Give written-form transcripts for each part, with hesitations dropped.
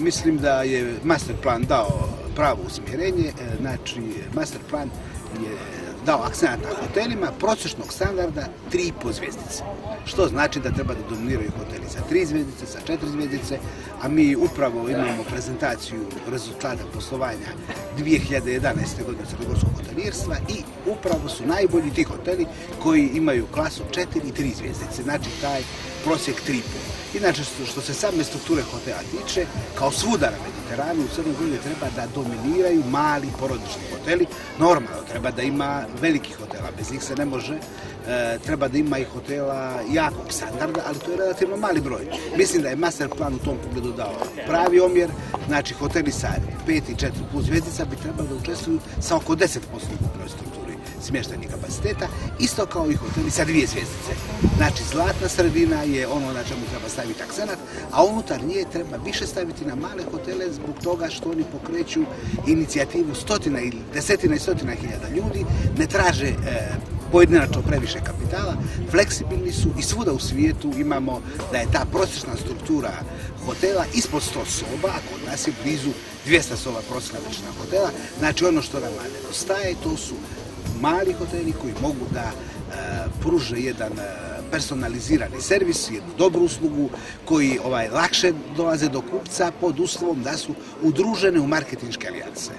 mislim da je master plan dao pravo usmjerenje, znači master plan je dao akcent na hotelima prosječnog standarda 3,5 zvjezdice. Što znači da treba da dominiraju hoteli sa 3 zvjezdice, sa 4 zvjezdice, a mi upravo imamo prezentaciju rezultata poslovanja 2011. godine crnogorskog hotelirstva i upravo su najbolji ti hoteli koji imaju klasu 4 i 3 zvjezdice, znači taj prosjek 3,5. Inače, što se same strukture hotela tiče, kao svuda na Mediteranu, u Crnoj Gori treba da dominiraju mali porodični hoteli. Normalno, treba da ima velikih hotela, bez njih se ne može. Treba da ima i hotela jakog standarda, ali to je relativno mali broj. Mislim da je master plan u tom pogledu dao pravi omjer, znači hoteli sa 5 i 4 plus zvjezdica bi trebali da učestvuju sa oko 10% ukupnoj strukturi smještajnih kapaciteta, isto kao i hoteli sa 2 zvjezdice. Znači, zlatna sredina je ono na čemu treba staviti akcenat, a unutar nje treba više staviti na male hotele zbog toga što oni pokreću inicijativu stotina ili desetina i stotina hiljada ljudi, ne traže pojedinačno previše kapitala, fleksibilni su i svuda u svijetu imamo da je ta prosječna struktura hotela ispod 100 soba, a kod nas je blizu 200 soba prosječna veličina hotela. Znači, ono što nam nedostaje, to su mali hoteli koji mogu da pruže jedan personalizirani servis, jednu dobru uslugu, koji lakše dolaze do kupca pod uslovom da su udružene u marketinške alijanse.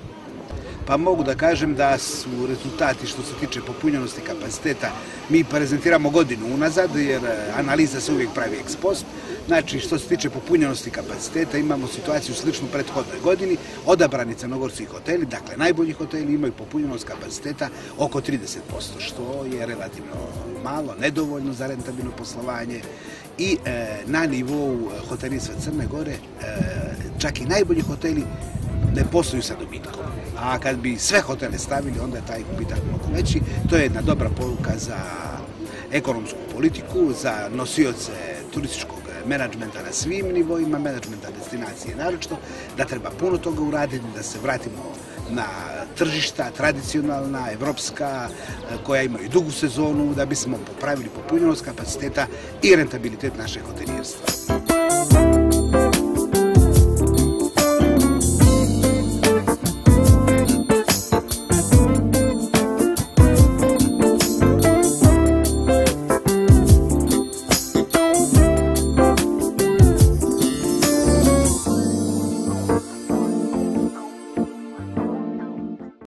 Pa mogu da kažem da su rezultati što se tiče popunjenosti kapaciteta mi prezentiramo godinu unazad, jer analiza se uvijek pravi ex post. Znači, što se tiče popunjenosti kapaciteta, imamo situaciju sličnu prethodnoj godini. Odabrani crnogorski hoteli, dakle najbolji hoteli, imaju popunjenost kapaciteta oko 30%, što je relativno malo, nedovoljno za rentabilno poslovanje i na nivou hotelirstva Crne Gore čak i najbolji hoteli ne posluju sa dobitkom. A kad bi sve hotele stavili, onda je taj gubitak mnogo veći. To je jedna dobra poruka za ekonomsku politiku, za nosioce turističkog menadžmenta na svim nivoima, menadžmenta destinacije naročito, da treba puno toga uraditi, da se vratimo na tržišta, tradicionalna, evropska, koja imaju dugu sezonu, da bismo popravili popunjenost kapaciteta i rentabilitet našeg hotelirstva.